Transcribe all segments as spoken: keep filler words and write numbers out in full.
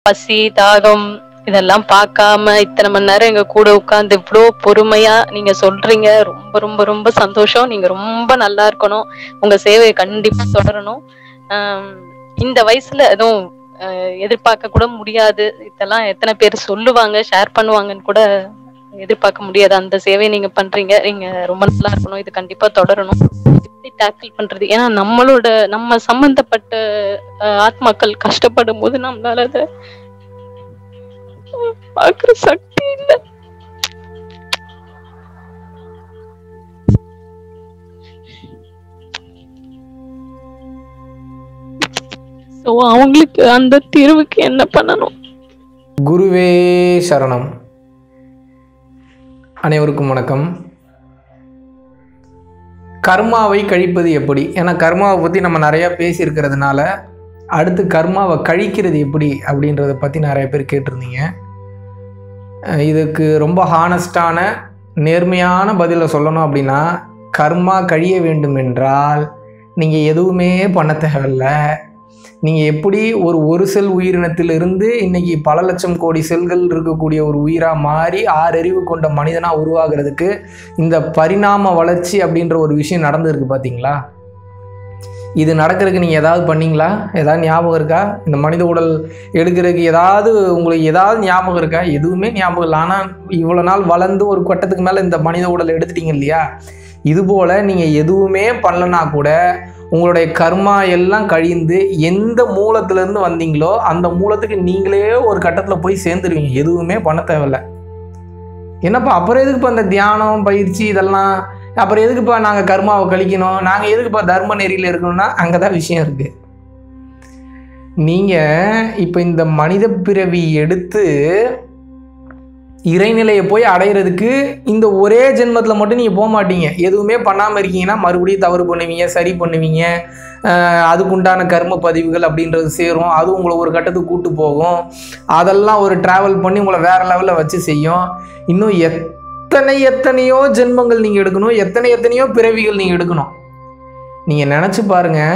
பசி தாகம் இதெல்லாம் பார்க்காம இத்தனை மணி நேரம் எங்க கூட உட்கார்ந்து இவ்வளோ பொறுமையா நீங்க சொல்றீங்க. ரொம்ப ரொம்ப ரொம்ப சந்தோஷம். நீங்க ரொம்ப நல்லா இருக்கணும். உங்க சேவையை கண்டிப்பா தொடரணும். ஆஹ் இந்த வயசுல எதுவும் எதிர்பார்க்க கூட முடியாது. இதெல்லாம் எத்தனை பேர் சொல்லுவாங்க, ஷேர் பண்ணுவாங்கன்னு கூட எதிர்பார்க்க முடியாது. அந்த சேவையை நீங்க பண்றீங்க. நீங்க ரொம்ப நல்லா இருக்கணும். இது கண்டிப்பா தொடரணும். எப்படி டேக்கிள் பண்றது? ஏன்னா நம்மளோட நம்ம சம்பந்தப்பட்ட ஆத்மாக்கள் கஷ்டப்படும் போது நம்மளால அதை பார்க்கிற சக்தி இல்லை. ஸோ அவங்களுக்கு அந்த தீர்வுக்கு என்ன பண்ணணும்? குருவே சரணம். அனைவருக்கும் வணக்கம். கர்மாவை கழிப்பது எப்படி? ஏன்னா கர்மாவை பற்றி நம்ம நிறையா பேசியிருக்கிறதுனால அடுத்து கர்மாவை கழிக்கிறது எப்படி அப்படின்றத பற்றி நிறைய பேர் கேட்டிருந்தீங்க. இதுக்கு ரொம்ப ஹானஸ்டான நேர்மையான பதிலை சொல்லணும் அப்படின்னா, கர்மா கழிய வேண்டும் என்றால் நீங்கள் எதுவுமே பண்ண தேவையில்லை. நீங்கள் எப்படி ஒரு ஒரு செல் உயிரினத்திலிருந்து இன்றைக்கி பல லட்சம் கோடி செல்கள் இருக்கக்கூடிய ஒரு உயிராக மாறி ஆறறிவு கொண்ட மனிதனாக உருவாகிறதுக்கு இந்த பரிணாம வளர்ச்சி அப்படின்ற ஒரு விஷயம் நடந்திருக்கு பார்த்தீங்களா? இது நடக்கிறதுக்கு நீங்கள் ஏதாவது பண்ணீங்களா? ஏதாவது ஞாபகம் இருக்கா? இந்த மனித உடல் எடுக்கிறதுக்கு ஏதாவது உங்களுக்கு ஏதாவது ஞாபகம் இருக்கா? எதுவுமே ஞாபகம் இல்லை. ஆனால் இவ்வளோ நாள் வளர்ந்து ஒரு கட்டத்துக்கு மேலே இந்த மனித உடல் எடுத்துட்டீங்க இல்லையா? இதுபோல் நீங்கள் எதுவுமே பண்ணலனா கூட உங்களுடைய கர்மா எல்லாம் கழிந்து எந்த மூலத்திலேருந்து வந்தீங்களோ அந்த மூலத்துக்கு நீங்களே ஒரு கட்டத்தில் போய் சேர்ந்துருவீங்க. எதுவுமே பண்ண தேவையில்லை. என்னப்பா அப்புறம் எதுக்குப்பா இந்த தியானம் பயிற்சி இதெல்லாம்? அப்புறம் எதுக்குப்பா நாங்கள் கர்மாவை கழிக்கணும்? நாங்கள் எதுக்குப்பா தர்ம நெறியில் இருக்கணும்னா அங்கே தான் விஷயம் இருக்குது. நீங்கள் இப்போ இந்த மனித பிறவி எடுத்து இறைநிலையை போய் அடைகிறதுக்கு இந்த ஒரே ஜென்மத்தில் மட்டும் நீங்கள் போக மாட்டீங்க. எதுவுமே பண்ணாமல் இருக்கீங்கன்னா மறுபடியும் தவறு பண்ணுவீங்க, சரி பண்ணுவீங்க. அதுக்குண்டான கர்ம பதிவுகள் அப்படின்றது சேரும். அது உங்களை ஒரு கட்டத்துக்கு கூட்டு போகும். அதெல்லாம் ஒரு ட்ராவல் பண்ணி உங்களை வேறு லெவலில் வச்சு செய்யும். இன்னும் எத்தனை எத்தனையோ ஜென்மங்கள் நீங்கள் எடுக்கணும், எத்தனை எத்தனையோ பிறவிகள் நீங்கள் எடுக்கணும். நீங்கள் நினச்சி பாருங்கள்.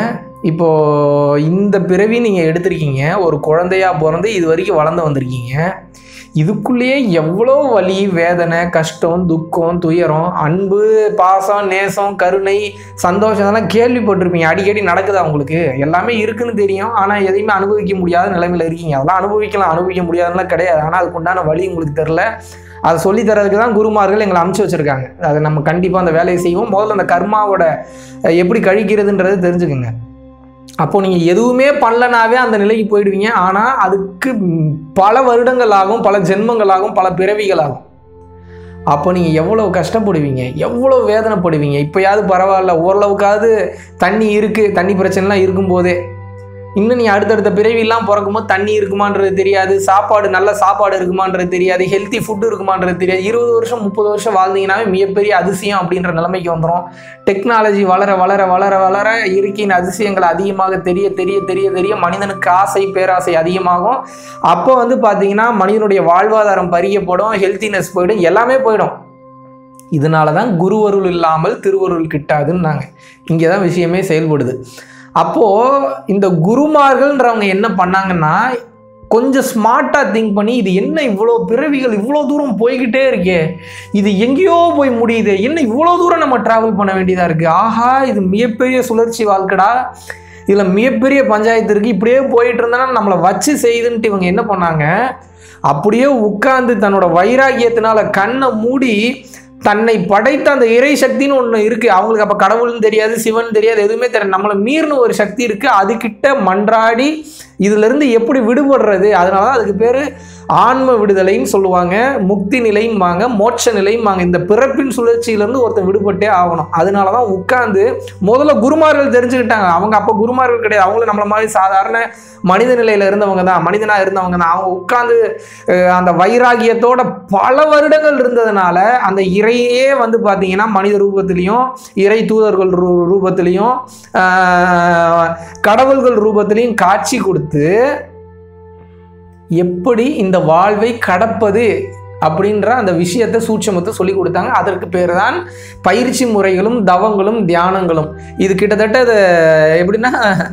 இப்போது இந்த பிறவி நீங்கள் எடுத்திருக்கீங்க, ஒரு குழந்தையாக பிறந்து இது வரைக்கும் வளர்ந்து வந்திருக்கீங்க. இதுக்குள்ளேயே எவ்வளோ வலி, வேதனை, கஷ்டம், துக்கம், துயரம், அன்பு, பாசம், நேசம், கருணை, சந்தோஷம் இதெல்லாம் கேள்விப்பட்டிருப்பீங்க. அடிக்கடி நடக்குதா உங்களுக்கு? எல்லாமே இருக்குன்னு தெரியும். ஆனால் எதையுமே அனுபவிக்க முடியாத நிலைமையில் இருக்கீங்க. அதெல்லாம் அனுபவிக்கலாம், அனுபவிக்க முடியாதுலாம் கிடையாது. ஆனால் அதுக்குண்டான வழி உங்களுக்கு தெரில. அதை சொல்லித்தரதுக்கு தான் குருமார்கள் எங்களை அனுப்பிச்சி வச்சுருக்காங்க. அதை நம்ம கண்டிப்பாக அந்த வேலையை செய்வோம். முதல்ல அந்த கர்மாவோட எப்படி கழிக்கிறதுன்றது தெரிஞ்சுக்குங்க. அப்போது நீங்கள் எதுவுமே பண்ணலனாவே அந்த நிலைக்கு போயிடுவீங்க. ஆனால் அதுக்கு பல வருடங்கள் ஆகும், பல ஜென்மங்கள் ஆகும், பல பிறவிகள் ஆகும். அப்போ நீங்கள் எவ்வளோ கஷ்டப்படுவீங்க, எவ்வளோ வேதனைப்படுவீங்க. இப்போயாவது பரவாயில்ல, ஓரளவுக்காவது தண்ணி இருக்குது, தண்ணி பிரச்சனைலாம் இருக்கும்போதே. இன்னும் நீ அடுத்தடுத்த பிறவிலாம் பிறக்கும்போது தண்ணி இருக்குமான்றது தெரியாது, சாப்பாடு நல்ல சாப்பாடு இருக்குமான்றது தெரியாது, ஹெல்த்தி ஃபுட்டு இருக்குமான்றது தெரியாது. இருபது வருஷம் முப்பது வருஷம் வாழ்ந்தீங்கன்னாவே மிகப்பெரிய அதிசயம் அப்படின்ற நிலைமைக்கு வந்துடும். டெக்னாலஜி வளர வளர வளர வளர இயற்கையின் அதிசயங்கள் அதிகமாக தெரிய தெரிய தெரிய தெரிய மனிதனுக்கு ஆசை பேராசை அதிகமாகும். அப்போ வந்து பார்த்தீங்கன்னா மனிதனுடைய வாழ்வாதாரம் பறிக்கப்படும், ஹெல்த்தினஸ் போயிடும், எல்லாமே போயிடும். இதனால தான் குருவருள் இல்லாமல் திருவருள் கிட்டாதுன்னு நாங்கள் இங்கே தான் விஷயமே செயல்படுது. அப்போது இந்த குருமார்கள்ன்றவங்க என்ன பண்ணாங்கன்னா, கொஞ்சம் ஸ்மார்ட்டாக திங்க் பண்ணி இது என்ன இவ்வளோ பிறவிகள் இவ்வளோ தூரம் போய்கிட்டே இருக்கே, இது எங்கேயோ போய் முடியுது, என்ன இவ்வளோ தூரம் நம்ம ட்ராவல் பண்ண வேண்டியதாக இருக்குது, ஆஹா இது மிகப்பெரிய சுழற்சி வாழ்க்கடா, இதில் மிகப்பெரிய பஞ்சாயத்து இருக்குது, இப்படியே போயிட்டு இருந்தோன்னா நம்மளை வச்சு செய்யுதுன்ட்டு இவங்க என்ன பண்ணாங்க, அப்படியே உட்கார்ந்து தன்னோட வைராகியத்தினால கண்ணை மூடி தன்னை படைத்த அந்த இறை சக்தின்னு ஒன்று இருக்குது. அவங்களுக்கு அப்போ கடவுள்னு தெரியாது, சிவன் தெரியாது, எதுவுமே தெரியாது. நம்மளை மீறின ஒரு சக்தி இருக்குது. அதுக்கிட்ட மன்றாடி இதிலிருந்து எப்படி விடுபடுறது? அதனால தான் அதுக்கு பேர் ஆன்ம விடுதலைன்னு சொல்லுவாங்க, முக்தி நிலையும்பாங்க, மோட்ச நிலையும்பாங்க. இந்த பிறப்பின் சுழற்சியிலேருந்து ஒருத்தர் விடுபட்டே ஆகணும். அதனால தான் உட்காந்து முதல்ல குருமார்கள் தெரிஞ்சுக்கிட்டாங்க. அவங்க அப்போ குருமார்கள் கிடையாது, அவங்களும் நம்மள மாதிரி சாதாரண மனித நிலையில் இருந்தவங்க தான், மனிதனாக இருந்தவங்க தான். அவங்க உட்காந்து அந்த வைராகியத்தோட பல வருடங்கள் இருந்ததுனால அந்த இறையே வந்து பார்த்தீங்கன்னா மனித ரூபத்திலையும் இறை தூதர்கள் ரூ ரூபத்திலையும் கடவுள்கள் ரூபத்திலையும் காட்சி கொடுத்து எப்படி இந்த வாழ்வை கடப்பது அப்படின்ற அந்த விஷயத்தை சூட்சமத்தை சொல்லி கொடுத்தாங்க. அதற்கு பேர் தான் பயிற்சி முறைகளும் தவங்களும் தியானங்களும். இது கிட்டத்தட்ட அது எப்படின்னா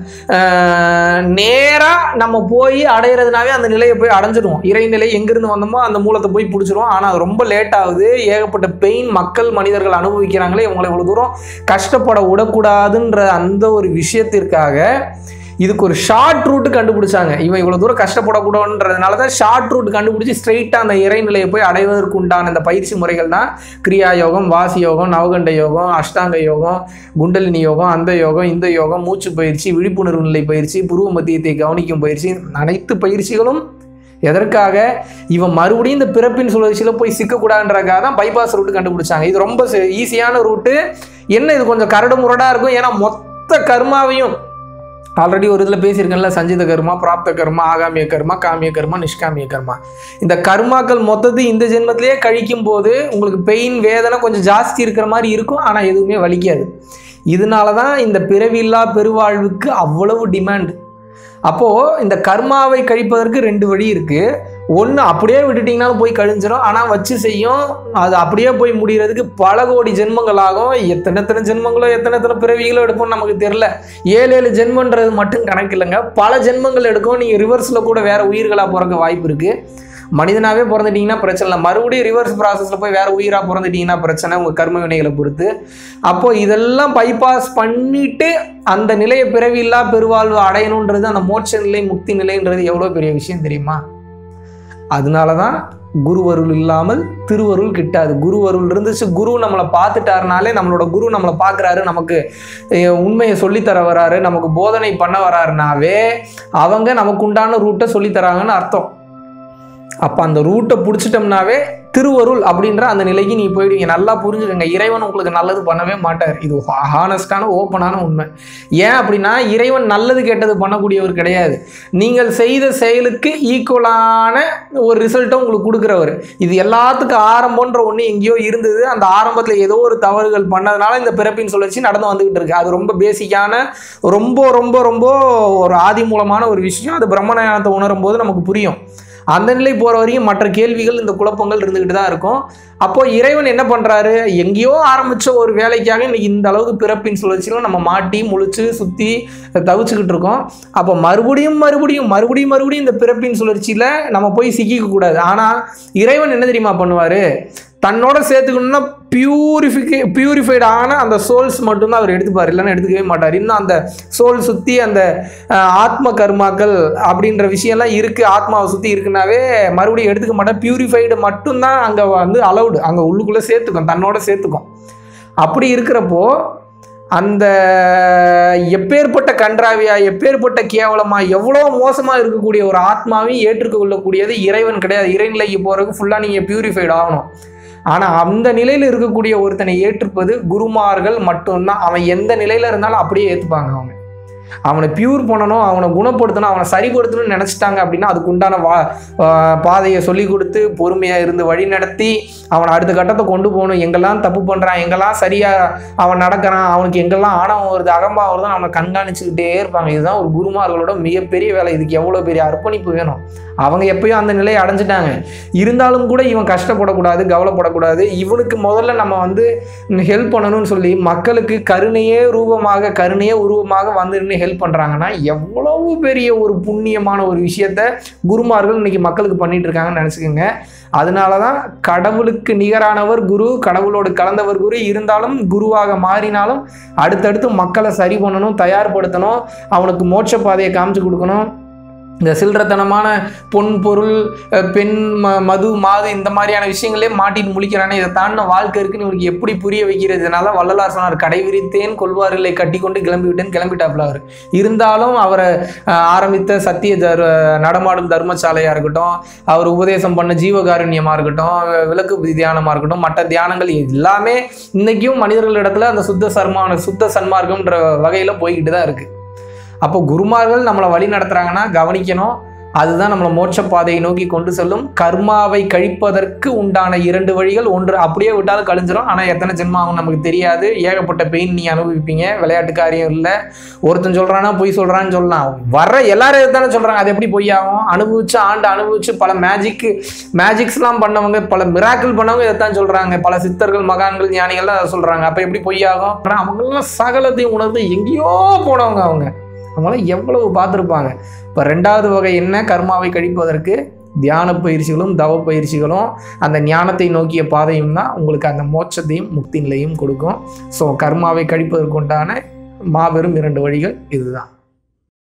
நேராக நம்ம போய் அடையிறதுனாவே அந்த நிலையை போய் அடைஞ்சிடுவோம். இறைநிலை எங்கிருந்து வந்தோமோ அந்த மூலத்தை போய் பிடிச்சிருவோம். ஆனால் அது ரொம்ப லேட் ஆகுது. ஏகப்பட்ட பெயின் மக்கள் மனிதர்கள் அனுபவிக்கிறாங்களே, இவங்களை இவ்வளோ தூரம் கஷ்டப்பட விடக்கூடாதுன்ற அந்த ஒரு விஷயத்திற்காக இதுக்கு ஒரு ஷார்ட் ரூட் கண்டுபிடிச்சாங்க. இவன் இவ்வளோ தூரம் கஷ்டப்படக்கூடாதுன்றதுனால தான் ஷார்ட் ரூட் கண்டுபிடிச்சி ஸ்ட்ரெயிட்டாக அந்த இறைநிலையை போய் அடைவதற்கு உண்டான இந்த பயிற்சி முறைகள் தான் கிரியா யோகம், வாசியோகம், நவகண்ட யோகம், அஷ்டாங்க யோகம், குண்டலினி யோகம், அந்த யோகம், இந்த யோகம், மூச்சு பயிற்சி, விழிப்புணர்வு நிலை பயிற்சி, புருவ மத்தியத்தை கவனிக்கும் பயிற்சி, அனைத்து பயிற்சிகளும் எதற்காக? இவன் மறுபடியும் இந்த பிறப்பின் சுழற்சியில் போய் சிக்கக்கூடாதுன்றக்காக தான் பைபாஸ் ரூட்டு கண்டுபிடிச்சாங்க. இது ரொம்ப ஈஸியான ரூட்டு. என்ன இது கொஞ்சம் கரடு முரடாக இருக்கும். ஏன்னா மொத்த கர்மாவையும் ஆல்ரெடி ஒரு இதில் பேசியிருக்கேன்ல, சஞ்சித கர்மா, பிராப்த கர்மா, ஆகாமிய கர்மா, காமிய கர்மா, நிஷ்காமிய கர்மா. இந்த கர்மாக்கள் மொத்தத்தை இந்த ஜென்மத்திலேயே கழிக்கும் போது உங்களுக்கு பெயின் வேதனை கொஞ்சம் ஜாஸ்தி இருக்கிற மாதிரி இருக்கும். ஆனால் எதுவுமே வலிக்காது. இதனால தான் இந்த பிறவில்லா பெருவாழ்வுக்கு அவ்வளவு டிமாண்ட். அப்போது இந்த கர்மாவை கழிப்பதற்கு ரெண்டு வழி இருக்குது. ஒன்று அப்படியே விட்டுட்டிங்கனாலும் போய் கழிஞ்சிடும். ஆனால் வச்சு செய்யும், அது அப்படியே போய் முடிகிறதுக்கு பல கோடி ஜென்மங்கள் ஆகும். எத்தனை எத்தனை ஜென்மங்களோ எத்தனை எத்தனை பிறவிகளோ எடுக்கும்னு நமக்கு தெரில. ஏழு ஏழு ஜென்மன்றது மட்டும் கணக்கு இல்லைங்க, பல ஜென்மங்கள் எடுக்கும். நீங்கள் ரிவர்ஸில் கூட வேறு உயிர்களாக பிறக்க வாய்ப்பு இருக்குது. மனிதனாகவே பிறந்துட்டிங்கன்னா பிரச்சனை இல்லை, மறுபடியும் ரிவர்ஸ் ப்ராசஸில் போய் வேறு உயிராக பிறந்துட்டிங்கன்னா பிரச்சனை, உங்கள் கர்ம வினைகளை பொறுத்து. அப்போது இதெல்லாம் பைபாஸ் பண்ணிவிட்டு அந்த நிலையை பிறவில்லா பெருவாழ்வு அடையணுன்றது, அந்த மோட்ச நிலை, முக்தி நிலைன்றது எவ்வளோ பெரிய விஷயம் தெரியுமா? அதனால தான் குருவருள் இல்லாமல் திருவருள் கிட்டாது. குருவருள் இருந்துச்சு, குரு நம்மளை பார்த்துட்டாருனாலே, நம்மளோட குரு நம்மளை பார்க்குறாரு, நமக்கு உண்மையை சொல்லித்தர வராரு, நமக்கு போதனை பண்ண வராருனாவே அவங்க நமக்கு உண்டான ரூட்டை சொல்லித்தராங்கன்னு அர்த்தம். அப்போ அந்த ரூட்டை பிடிச்சிட்டோம்னாவே திருவருள் அப்படின்ற அந்த நிலைக்கு நீ போயிடுவீங்க. நல்லா புரிஞ்சுக்கங்க, இறைவன் உங்களுக்கு நல்லது பண்ணவே மாட்டார். இது ஹானஸ்டான ஓப்பனான உண்மை. ஏன் அப்படின்னா இறைவன் நல்லது கெட்டது பண்ணக்கூடியவர் கிடையாது. நீங்கள் செய்த செயலுக்கு ஈக்குவலான ஒரு ரிசல்ட்டை உங்களுக்கு கொடுக்குறவர். இது எல்லாத்துக்கும் ஆரம்பம்ன்ற ஒன்று எங்கேயோ இருந்தது. அந்த ஆரம்பத்தில் ஏதோ ஒரு தவறுகள் பண்ணதுனால இந்த பிறப்பின் சுழற்சி நடந்து வந்துகிட்டு இருக்கு. அது ரொம்ப பேசிக்கான, ரொம்ப ரொம்ப ரொம்ப ஒரு ஆதி மூலமான ஒரு விஷயம். அது பிரம்மஞானத்தை உணரும் போது நமக்கு புரியும். அந்த நிலை போகிற வரையும் மற்ற கேள்விகள், இந்த குழப்பங்கள் இருந்துக்கிட்டு தான் இருக்கும். அப்போ இறைவன் என்ன பண்ணுறாரு? எங்கேயோ ஆரம்பித்த ஒரு வேலைக்காக இன்னைக்கு இந்த அளவுக்கு பிறப்பின் சுழற்சியிலும் நம்ம மாட்டி முழிச்சு சுற்றி தவிச்சுக்கிட்டு இருக்கோம். அப்போ மறுபடியும் மறுபடியும் மறுபடியும் மறுபடியும் இந்த பிறப்பின் சுழற்சியில் நம்ம போய் சிக்கிக்க கூடாது. ஆனால் இறைவன் என்ன தெரியுமா பண்ணுவார்? தன்னோட சேர்த்துக்கணும்னா பியூரிஃபிகே பியூரிஃபைடு ஆன அந்த சோல்ஸ் மட்டும்தான் அவர் எடுத்துப்பார், இல்லைன்னா எடுத்துக்கவே மாட்டார். இன்னும் அந்த சோல் சுற்றி அந்த ஆத்ம கர்மாக்கள் அப்படின்ற விஷயம்லாம் இருக்குது, ஆத்மாவை சுற்றி இருக்குன்னாவே மறுபடியும் எடுத்துக்க மாட்டார். பியூரிஃபைடு மட்டும்தான் அங்கே வந்து அலவுடு, அங்கே உள்ளுக்குள்ளே சேர்த்துக்கும், தன்னோட சேர்த்துக்கும். அப்படி இருக்கிறப்போ அந்த எப்பேற்பட்ட கன்றாவியா, எப்பேற்பட்ட கேவலமா, எவ்வளோ மோசமாக இருக்கக்கூடிய ஒரு ஆத்மாவையும் ஏற்றுக்கொள்ளக்கூடியது இறைவன் கிடையாது. இறைநிலைக்கு போகிறதுக்கு ஃபுல்லாக நீங்கள் பியூரிஃபைடு ஆகணும். ஆனால் அந்த நிலையில் இருக்கக்கூடிய ஒருத்தனை ஏற்றுப்பது குருமார்கள் மட்டும்தான். அவன் எந்த நிலையில் இருந்தாலும் அப்படியே ஏற்றுப்பாங்க. அவங்க அவனை பியூர் பண்ணணும், அவனை குணப்படுத்தணும், அவனை சரிப்படுத்தணும்னு நினச்சிட்டாங்க அப்படின்னா அதுக்கு உண்டான வா பாதையை சொல்லி கொடுத்து பொறுமையாக இருந்து வழி நடத்தி அவனை அடுத்த கட்டத்தை கொண்டு போகணும். எங்கெல்லாம் தப்பு பண்ணுறான், எங்கெல்லாம் சரியாக அவன் நடக்கிறான், அவனுக்கு எங்கெல்லாம் ஆணவம் வருது, அகம்பாவம் வருதுன்னு அவனை கண்காணிச்சுக்கிட்டே இருப்பாங்க. இதுதான் ஒரு குருமார்களோட மிகப்பெரிய வேலை. இதுக்கு எவ்வளோ பெரிய அர்ப்பணிப்பு வேணும். அவங்க எப்பயும் அந்த நிலையை அடைஞ்சிட்டாங்க. இருந்தாலும் கூட இவன் கஷ்டப்படக்கூடாது, கவலைப்படக்கூடாது. இவனுக்கு முதல்ல நம்ம வந்து ஹெல்ப் பண்ணணும்னு சொல்லி மக்களுக்கு கருணையே ரூபமாக, கருணையே உருவமாக வந்து ஹெல்ப் பண்ணுறாங்கன்னா எவ்வளவு பெரிய ஒரு புண்ணியமான ஒரு விஷயத்த குருமார்கள் இன்னைக்கு மக்களுக்கு பண்ணிட்டு இருக்காங்கன்னு நினச்சிக்கோங்க. அதனால தான் கடவுளுக்கு நிகரானவர் குரு, கடவுளோடு கலந்தவர் குரு. இருந்தாலும் குருவாக மாறினாலும் அடுத்தடுத்து மக்களை சரி பண்ணணும், தயார்படுத்தணும், அவனுக்கு மோட்ச பாதையை காமிச்சு கொடுக்கணும். இந்த சில்லறத்தனமான பொன் பொருள் பெண் ம மது மாது இந்த மாதிரியான விஷயங்களே மாட்டிட்டு முழிக்கிறானே, இதை தாண்டின வாழ்க்கை இருக்குன்னு இவனுக்கு எப்படி புரிய வைக்கிறதுனால வள்ளலார் சொன்னார், கடை விரித்தேன் கொள்வார்களை கட்டி கொண்டு கிளம்பி விட்டேன் கிளம்பிட்டாப்ல அவர். இருந்தாலும் அவரை ஆரம்பித்த சத்திய தர் நடமாடும் தர்மசாலையாக இருக்கட்டும், அவர் உபதேசம் பண்ண ஜீவகாருண்யமாக இருக்கட்டும், விளக்கு தியானமாக இருக்கட்டும், மற்ற தியானங்கள் எல்லாமே இன்றைக்கும் மனிதர்களிடத்துல அந்த சுத்த சர்மான சுத்த சன்மார்க்கம்ன்ற வகையில் போய்கிட்டு தான் இருக்குது. அப்போ குருமார்கள் நம்மளை வழி நடத்துகிறாங்கன்னா கவனிக்கணும். அதுதான் நம்மளை மோட்ச பாதையை நோக்கி கொண்டு செல்லும். கர்மாவை கழிப்பதற்கு உண்டான இரண்டு வழிகள். ஒன்று அப்படியே விட்டாலும் கழிஞ்சிடும், ஆனால் எத்தனை ஜென்மம் ஆகும் நமக்கு தெரியாது. ஏகப்பட்ட பெயின் நீ அனுபவிப்பீங்க. விளையாட்டு காரியம் இல்லை. ஒருத்தன் சொல்கிறான்னா பொய் சொல்கிறான்னு சொல்லலாம், வர்ற எல்லாரும் எது தானே சொல்கிறாங்க. அது எப்படி பொய் ஆகும்? அனுபவிச்சு ஆண்டு அனுபவிச்சு பல மேஜிக்கு மேஜிக்ஸ்லாம் பண்ணவங்க, பல மிராக்கிள் பண்ணவங்க இதைத்தான் சொல்கிறாங்க. பல சித்தர்கள் மகான்கள் ஞானிகள்லாம் அதை சொல்கிறாங்க. அப்போ எப்படி பொய்யாகும்? அவங்களாம் சகலத்தையும் உணர்ந்து எங்கேயோ போனவங்க. அவங்க அவங்களாம் எவ்வளவு பார்த்துருப்பாங்க. இப்போ ரெண்டாவது வகை என்ன? கர்மாவை கழிப்பதற்கு தியான பயிற்சிகளும் தவ பயிற்சிகளும் அந்த ஞானத்தை நோக்கிய பாதையும் தான் உங்களுக்கு அந்த மோட்சத்தையும் முக்தி நிலையும் கொடுக்கும். ஸோ கர்மாவை கழிப்பதற்கு உண்டான மாபெரும் இரண்டு வழிகள் இதுதான்.